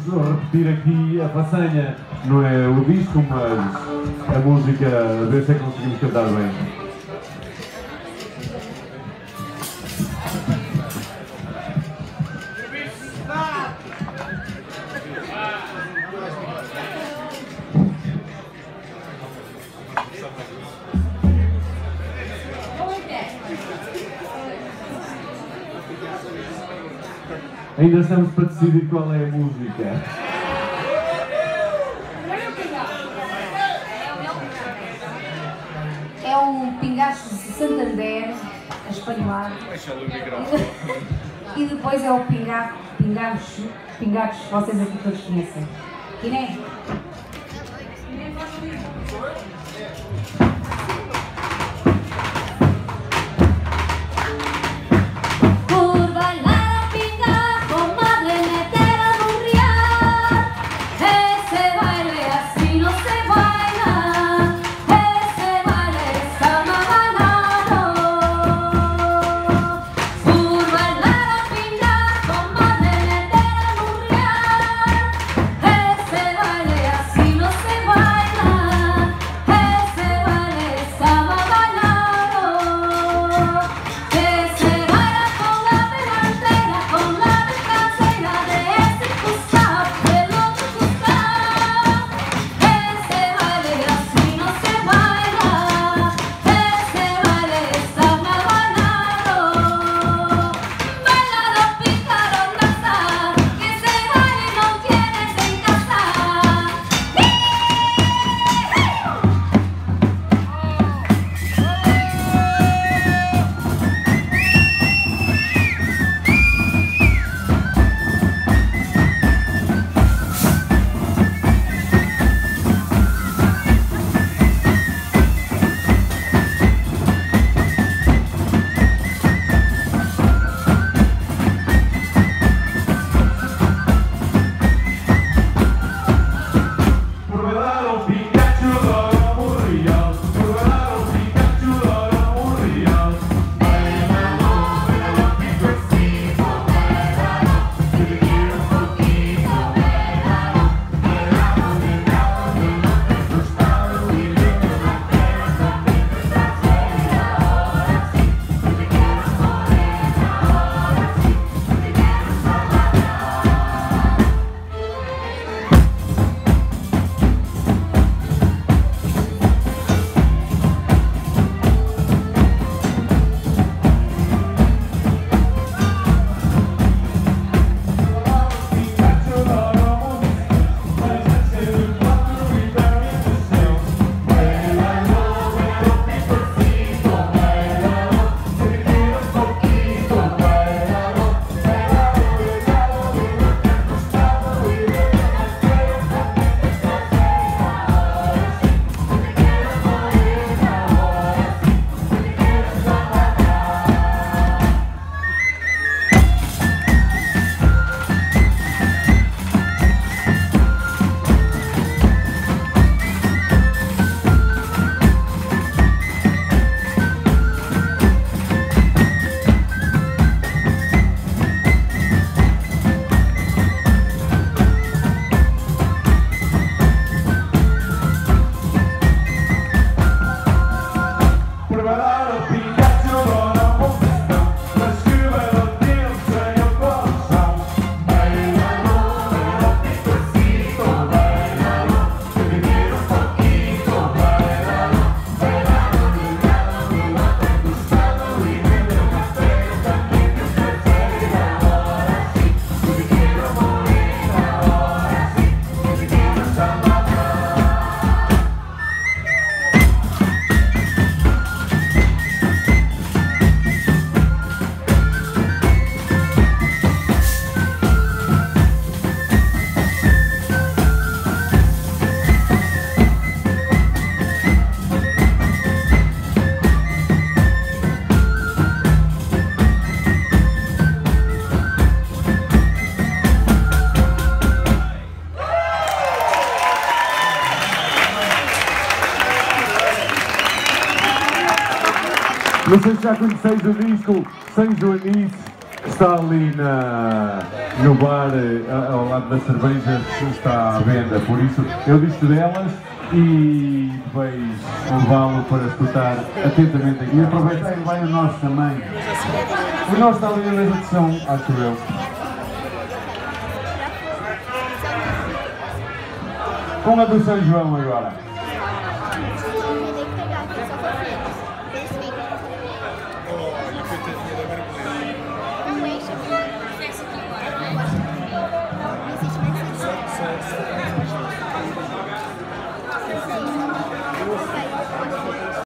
repetir aqui a façanha. Não é o disco, mas a música, a ver se é que conseguimos cantar bem. Ainda estamos para decidir qual é a música. É um pingacho de Santander, a espanholado. E depois é o pingacho, vocês aqui todos conhecem. Quiné? Não sei se já conheceis o disco Sem Joanice, Está ali no bar, ao lado das cervejas, está à venda, por isso eu disse delas e vais levá-lo para escutar atentamente aqui. E aproveitar e vai o nosso também. O nosso está ali na mesa de som, acho eu. Com a do São João agora.